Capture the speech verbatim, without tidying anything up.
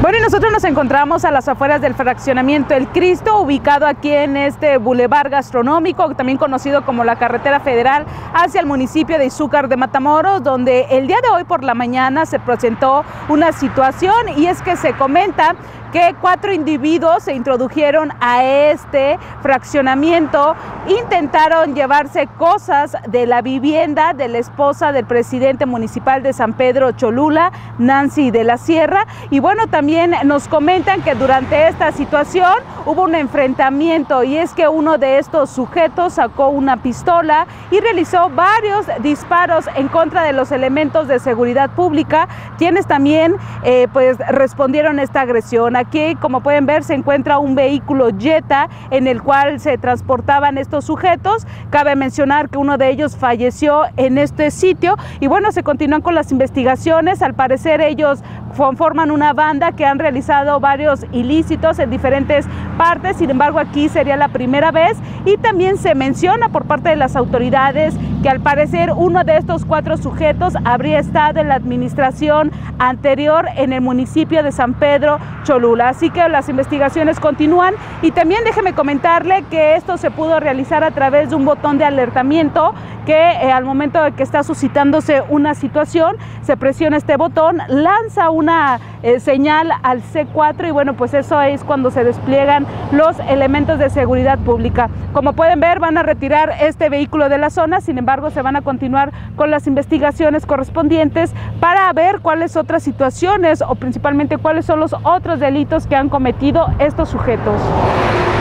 Bueno, y nosotros nos encontramos a las afueras del fraccionamiento El Cristo, ubicado aquí en este bulevar gastronómico, también conocido como la carretera federal hacia el municipio de Izúcar de Matamoros, donde el día de hoy por la mañana se presentó una situación, y es que se comenta que cuatro individuos se introdujeron a este fraccionamiento, intentaron llevarse cosas de la vivienda de la esposa del presidente municipal de San Pedro Cholula, Nancy de la Sierra, y bueno, también nos comentan que durante esta situación hubo un enfrentamiento, y es que uno de estos sujetos sacó una pistola y realizó varios disparos en contra de los elementos de seguridad pública, quienes también eh, pues respondieron a esta agresión. Aquí, como pueden ver, se encuentra un vehículo Jetta en el cual se transportaban estos sujetos. Cabe mencionar que uno de ellos falleció en este sitio, y bueno, se continúan con las investigaciones. Al parecer ellos forman una banda que han realizado varios ilícitos en diferentes partes, sin embargo aquí sería la primera vez, y también se menciona por parte de las autoridades que al parecer uno de estos cuatro sujetos habría estado en la administración anterior en el municipio de San Pedro Cholula. Así que las investigaciones continúan, y también déjeme comentarle que esto se pudo realizar a través de un botón de alertamiento que eh, al momento de que está suscitándose una situación, se presiona este botón, lanza una eh, señal al C cuatro, y bueno, pues eso es cuando se despliegan los elementos de seguridad pública. Como pueden ver, van a retirar este vehículo de la zona, sin embargo se van a continuar con las investigaciones correspondientes para ver cuáles otras situaciones o principalmente cuáles son los otros delitos que han cometido estos sujetos.